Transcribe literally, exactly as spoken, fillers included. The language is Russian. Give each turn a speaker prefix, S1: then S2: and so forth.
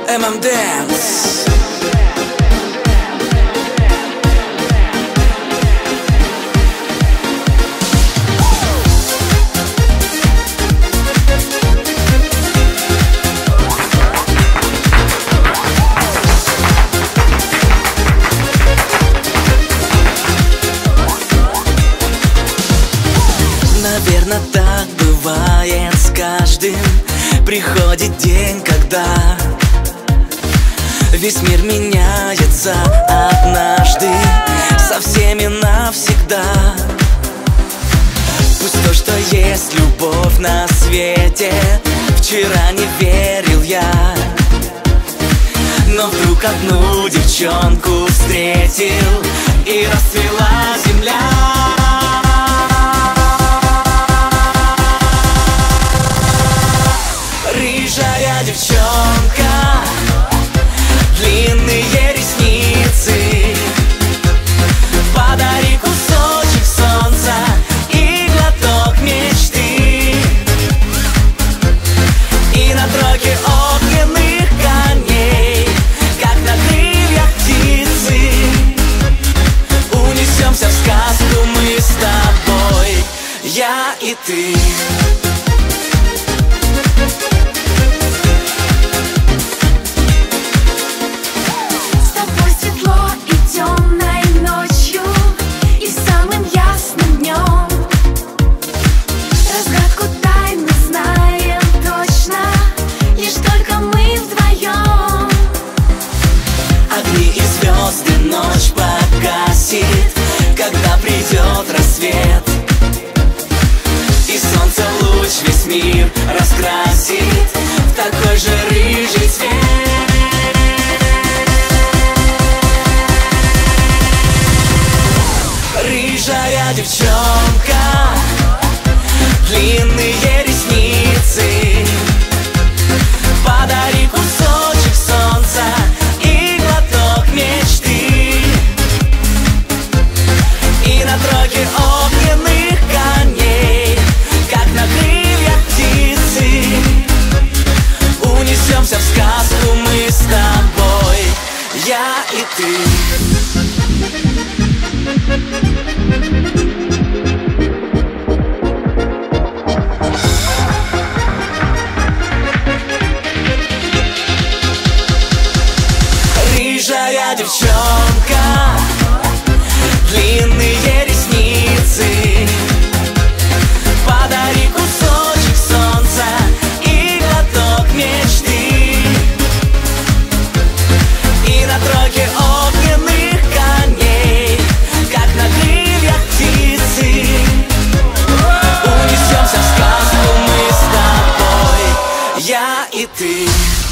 S1: эм эм Dance.
S2: Наверно, так бывает с каждым. Приходит день, когда весь мир меняется однажды, со всеми навсегда. Пусть то, что есть любовь на свете, вчера не верил я, но вдруг одну девчонку встретил, и расцвела земля. Рыжая девчонка, длинные ресницы, подари кусочек солнца и глоток мечты. И на тройке огненных коней, как на крыльях птицы, унесемся в сказку мы с тобой, я и ты. Ночь погасит, когда придет рассвет, и солнце луч весь мир раскрасит в такой же рыжий цвет. Рыжая девчонка, длинные ресницы, подари кусочек солнца и глоток мечты. И на тройке огненных коней, как на крыльях птицы, унесемся в сказку мы с тобой, я и ты. Рыжая девчонка, длинные ресницы, подари кусочек солнца и глоток мечты. И на тройке огненных коней, как на крыльях птицы, унесемся в сказку мы с тобой, я и ты.